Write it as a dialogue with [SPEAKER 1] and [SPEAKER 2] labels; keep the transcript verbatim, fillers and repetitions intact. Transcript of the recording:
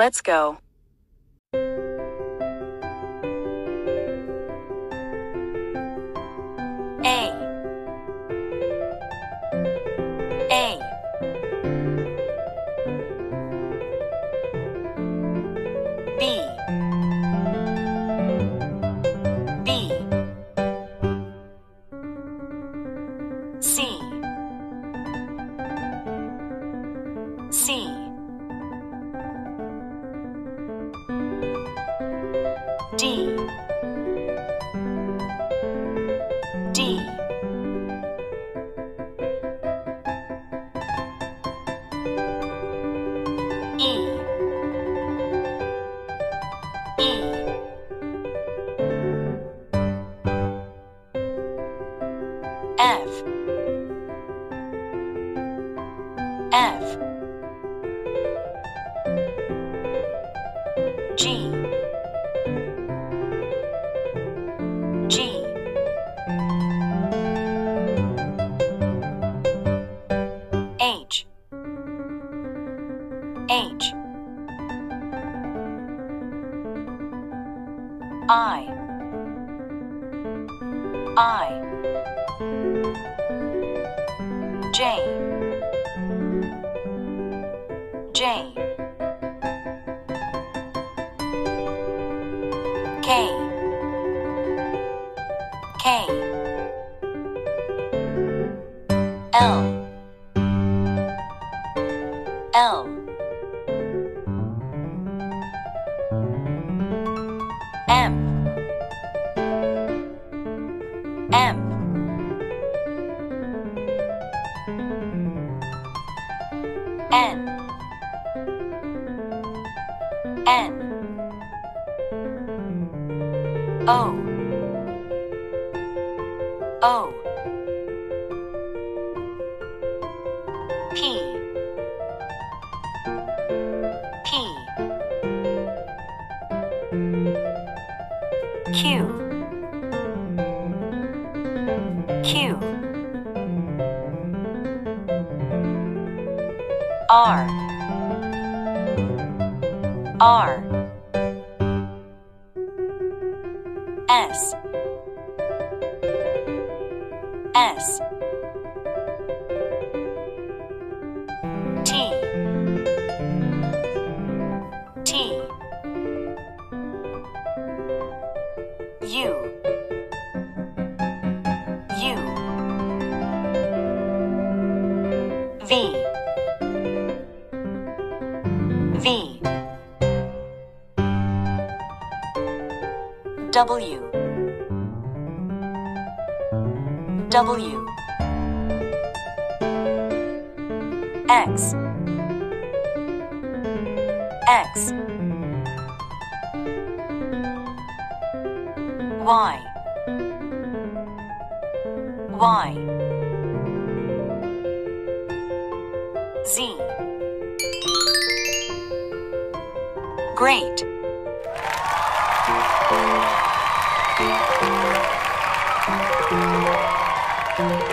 [SPEAKER 1] Let's go. A. A. B. B. C. C. D. D. E. E. F. F. G. G. H. H. I. I. J. J. K. K. L. L. M. M. N. N. O. O. P. P. Q. Q. R. R. S. S. T. T. U. U. V. V. W. W. X. X. Y. Y. Z. Great. Thank you.